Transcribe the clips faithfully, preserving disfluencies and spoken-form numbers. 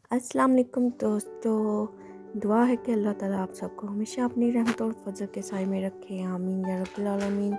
अस्सलाम वालेकुम दोस्तों। दुआ है कि अल्लाह ताला आप सबको हमेशा अपनी रहमत और फजल के साए में रखे, आमीन या रब्बिल आलमीन।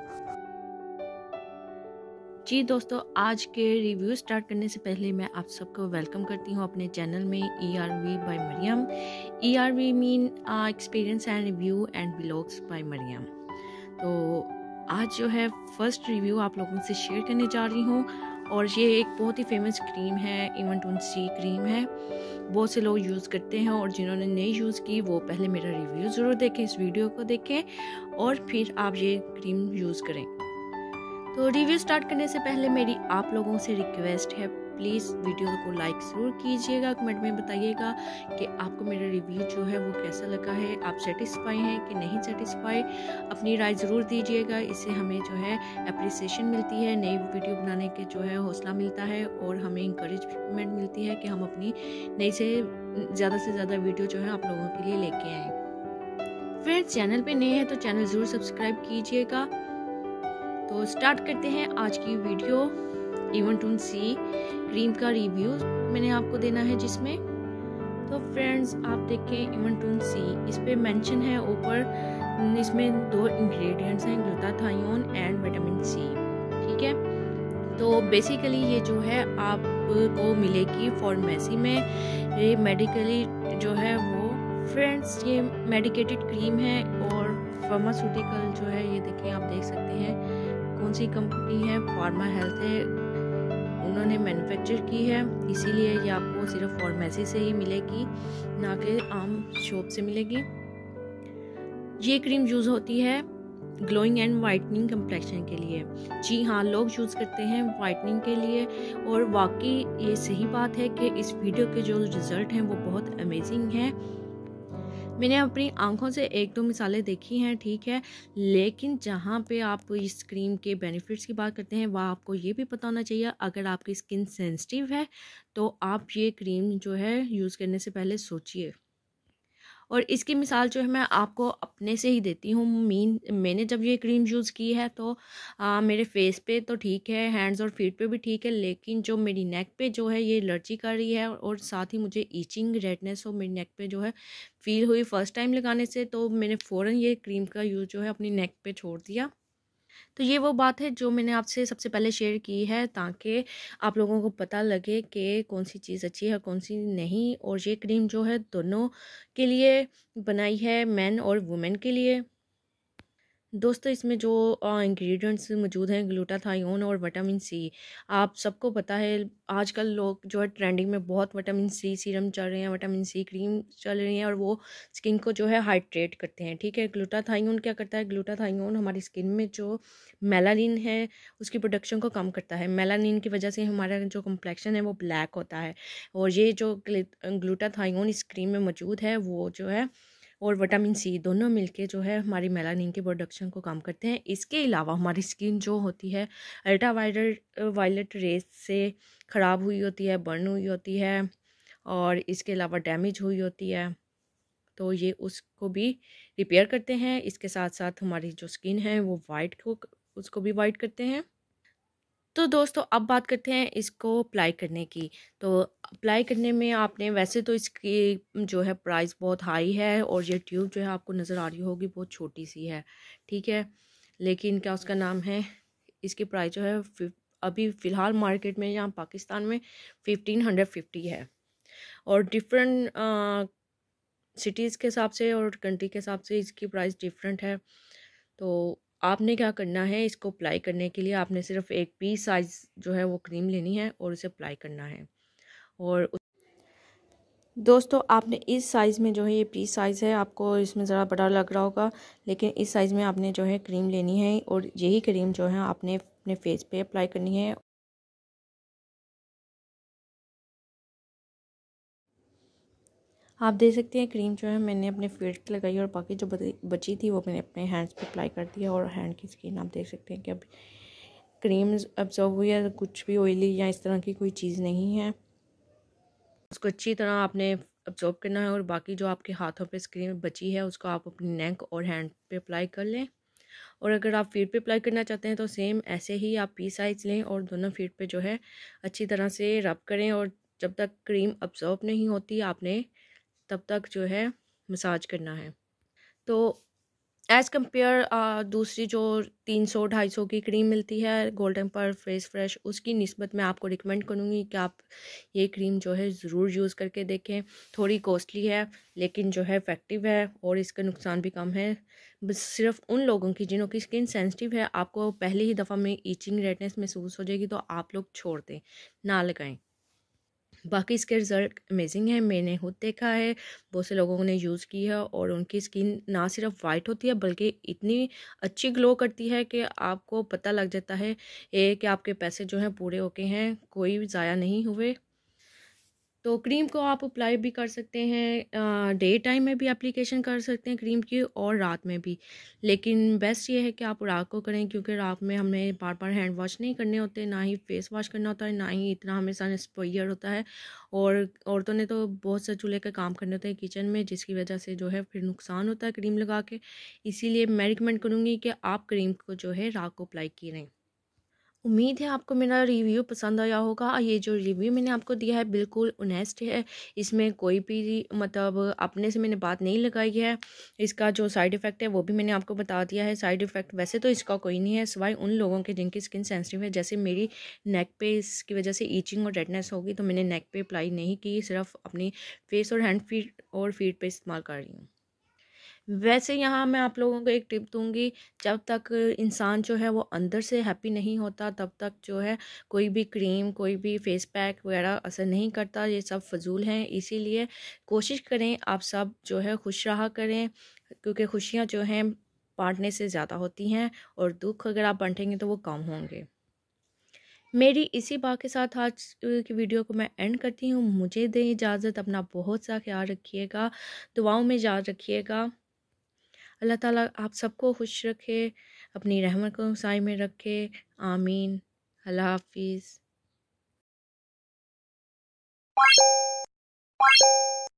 जी दोस्तों, आज के रिव्यू स्टार्ट करने से पहले मैं आप सबको वेलकम करती हूँ अपने चैनल में E R V by Mariam. E R V mean experience and review and vlogs by Mariam. तो आज जो है फर्स्ट रिव्यू आप लोगों से शेयर करने जा रही हूँ, और ये एक बहुत ही फेमस क्रीम है, इवन सी क्रीम है। बहुत से लोग यूज़ करते हैं, और जिन्होंने नहीं यूज़ की वो पहले मेरा रिव्यू ज़रूर देखें, इस वीडियो को देखें और फिर आप ये क्रीम यूज़ करें। तो रिव्यू स्टार्ट करने से पहले मेरी आप लोगों से रिक्वेस्ट है, प्लीज़ वीडियो को लाइक ज़रूर कीजिएगा, कमेंट में बताइएगा कि आपको मेरा रिव्यू जो है वो कैसा लगा है, आप सेटिस्फाई हैं कि नहीं सेटिस्फाई। अपनी राय ज़रूर दीजिएगा, इससे हमें जो है अप्रिसिएशन मिलती है, नई वीडियो बनाने के जो है हौसला मिलता है, और हमें इंकरेजमेंट मिलती है कि हम अपनी नई से ज़्यादा से ज़्यादा वीडियो जो है आप लोगों के लिए लेके आएँ। फ्रेंड्स, चैनल पे नए हैं तो चैनल ज़रूर सब्सक्राइब कीजिएगा। तो स्टार्ट करते हैं आज की वीडियो। इवन सी क्रीम का रिव्यू मैंने आपको देना है, जिसमें तो फ्रेंड्स आप देखें इवन सी, इस पे मेंशन है ऊपर, इसमें दो इंग्रेडिएंट्स हैं, ग्लूटाथायोन एंड विटामिन सी। ठीक है, तो बेसिकली ये जो है आपको मिलेगी फार्मेसी में, ये मेडिकली जो है वो फ्रेंड्स ये मेडिकेटेड क्रीम है। और फार्मास्यूटिकल जो है ये देखिए, आप देख सकते हैं कौन सी कंपनी है, फार्मा हेल्थ है, उन्होंने मैन्युफैक्चर की है, इसीलिए ये आपको सिर्फ फार्मेसी से ही मिलेगी, ना कि आम शॉप से मिलेगी। ये क्रीम यूज़ होती है ग्लोइंग एंड वाइटनिंग कंप्लेक्शन के लिए। जी हाँ, लोग यूज़ करते हैं वाइटनिंग के लिए, और वाकई ये सही बात है कि इस वीडियो के जो रिज़ल्ट हैं वो बहुत अमेजिंग हैं। मैंने अपनी आंखों से एक दो मिसालें देखी हैं, ठीक है, लेकिन जहाँ पे आप इस क्रीम के बेनिफिट्स की बात करते हैं वहाँ आपको ये भी पता होना चाहिए, अगर आपकी स्किन सेंसिटिव है तो आप ये क्रीम जो है यूज़ करने से पहले सोचिए। और इसकी मिसाल जो है मैं आपको अपने से ही देती हूँ। मीन मैंने जब ये क्रीम यूज़ की है तो आ, मेरे फेस पे तो ठीक है, हैंड्स और फीट पे भी ठीक है, लेकिन जो मेरी नेक पे जो है ये एलर्जी कर रही है, और साथ ही मुझे ईचिंग रेडनेस हो मेरी नेक पे जो है फील हुई फ़र्स्ट टाइम लगाने से, तो मैंने फ़ौरन ये क्रीम का यूज़ जो है अपनी नेक पे छोड़ दिया। तो ये वो बात है जो मैंने आपसे सबसे पहले शेयर की है, ताकि आप लोगों को पता लगे कि कौन सी चीज़ अच्छी है कौन सी नहीं। और ये क्रीम जो है दोनों के लिए बनाई है, मेन और वुमेन के लिए। दोस्तों, इसमें जो इंग्रेडिएंट्स मौजूद हैं, ग्लूटाथायोन और विटामिन सी, आप सबको पता है आजकल लोग जो है ट्रेंडिंग में बहुत विटामिन सी सीरम चल रहे हैं, विटामिन सी क्रीम चल रही हैं, और वो स्किन को जो है हाइड्रेट करते हैं। ठीक है, ग्लूटाथायोन क्या करता है, ग्लूटाथायोन हमारी स्किन में जो मेलानिन है उसकी प्रोडक्शन को कम करता है। मेलानिन की वजह से हमारा जो कम्प्लेक्शन है वो ब्लैक होता है, और ये जो ग्लूटाथायोन इस क्रीम में मौजूद है वो जो है, और विटामिन सी दोनों मिलके जो है हमारी मेलानिन की प्रोडक्शन को कम करते हैं। इसके अलावा हमारी स्किन जो होती है अल्ट्रा वायलेट वायलेट रेस से ख़राब हुई होती है, बर्न हुई होती है, और इसके अलावा डैमेज हुई होती है, तो ये उसको भी रिपेयर करते हैं। इसके साथ साथ हमारी जो स्किन है वो वाइट को उसको भी वाइट करते हैं। तो दोस्तों, अब बात करते हैं इसको अप्लाई करने की। तो अप्लाई करने में आपने, वैसे तो इसकी जो है प्राइस बहुत हाई है, और ये ट्यूब जो है आपको नज़र आ रही होगी बहुत छोटी सी है, ठीक है, लेकिन क्या उसका नाम है, इसकी प्राइस जो है अभी फ़िलहाल मार्केट में यहाँ पाकिस्तान में फिफ्टीन हंड्रेड फिफ्टी है, और डिफरेंट सिटीज़ के हिसाब से और कंट्री के हिसाब से इसकी प्राइस डिफरेंट है। तो आपने क्या करना है, इसको अप्लाई करने के लिए आपने सिर्फ एक पी साइज़ जो है वो क्रीम लेनी है और उसे अप्लाई करना है। और दोस्तों, आपने इस साइज़ में जो है, ये पी साइज़ है, आपको इसमें ज़रा बड़ा लग रहा होगा, लेकिन इस साइज़ में आपने जो है क्रीम लेनी है, और यही क्रीम जो है आपने अपने फेस पे अप्लाई करनी है। आप देख सकते हैं क्रीम जो है मैंने अपने फेस पे लगाई, और बाकी जो बची थी वो मैंने अपने हैंड्स पे अप्लाई कर दिया, और हैंड की स्किन आप देख सकते हैं कि अब क्रीम अब्जॉर्ब हुई है, कुछ भी ऑयली या इस तरह की कोई चीज़ नहीं है। उसको अच्छी तरह आपने अब्जॉर्ब करना है, और बाकी जो आपके हाथों पे स्क्रीन बची है उसको आप अपनी नेक और हैंड पे अप्लाई कर लें। और अगर आप फीट पे अप्लाई करना चाहते हैं तो सेम ऐसे ही आप पी साइज लें, और दोनों फीट पे जो है अच्छी तरह से रब करें, और जब तक क्रीम अब्जॉर्ब नहीं होती आपने तब तक जो है मसाज करना है। तो एज़ कम्पेयर दूसरी जो तीन सौ ढाई सौ की क्रीम मिलती है गोल्डन पर फेस फ्रेश, उसकी निस्बत मैं आपको रिकमेंड करूँगी कि आप ये क्रीम जो है ज़रूर यूज़ करके देखें। थोड़ी कॉस्टली है लेकिन जो है इफ़ेक्टिव है और इसका नुकसान भी कम है। बस सिर्फ उन लोगों की जिनों की स्किन सेंसिटिव है, आपको पहली ही दफ़ा में ईचिंग रेडनेस महसूस हो जाएगी तो आप लोग छोड़ दें, ना लगाएं। बाकी इसके रिज़ल्ट अमेजिंग है, मैंने खुद देखा है, बहुत से लोगों ने यूज़ की है और उनकी स्किन ना सिर्फ वाइट होती है बल्कि इतनी अच्छी ग्लो करती है कि आपको पता लग जाता है ये कि आपके पैसे जो हैं पूरे होके हैं, कोई भी ज़ाया नहीं हुए। तो क्रीम को आप अप्लाई भी कर सकते हैं, डे टाइम में भी एप्लीकेशन कर सकते हैं क्रीम की और रात में भी, लेकिन बेस्ट ये है कि आप रात को करें क्योंकि रात में हमें बार बार हैंड वॉश नहीं करने होते, ना ही फेस वॉश करना होता है, ना ही इतना हमें सन एक्सपोजर होता है। और औरतों ने तो बहुत से चूल्हे के काम करने होते हैं किचन में, जिसकी वजह से जो है फिर नुकसान होता है क्रीम लगा के। इसीलिए मैं रिकमेंड करूँगी कि आप क्रीम को जो है रात को अप्लाई करें। उम्मीद है आपको मेरा रिव्यू पसंद आया होगा। ये जो रिव्यू मैंने आपको दिया है बिल्कुल ऑनेस्ट है, इसमें कोई भी मतलब अपने से मैंने बात नहीं लगाई है। इसका जो साइड इफ़ेक्ट है वो भी मैंने आपको बता दिया है। साइड इफ़ेक्ट वैसे तो इसका कोई नहीं है सिवाय उन लोगों के जिनकी स्किन सेंसिटिव है, जैसे मेरी नेक पे इसकी वजह से ईचिंग और रेडनेस होगी तो मैंने नेक पे अप्लाई नहीं की, सिर्फ अपनी फेस और हैंड फीट और फीट पे इस्तेमाल कर रही हूँ। वैसे यहाँ मैं आप लोगों को एक टिप दूँगी, जब तक इंसान जो है वो अंदर से हैप्पी नहीं होता तब तक जो है कोई भी क्रीम, कोई भी फेस पैक वगैरह असर नहीं करता, ये सब फ़िज़ूल हैं। इसीलिए कोशिश करें आप सब जो है खुश रहा करें, क्योंकि खुशियाँ जो हैं बाँटने से ज़्यादा होती हैं और दुःख अगर आप बाँटेंगे तो वो कम होंगे। मेरी इसी बात के साथ आज की वीडियो को मैं एंड करती हूँ। मुझे दें इजाज़त, अपना बहुत सा ख्याल रखिएगा, दुआओं में याद रखिएगा। अल्लाह ताला आप सबको खुश रखे, अपनी रहमत को साए में रखे। आमीन। अल्लाह हाफ़िज़।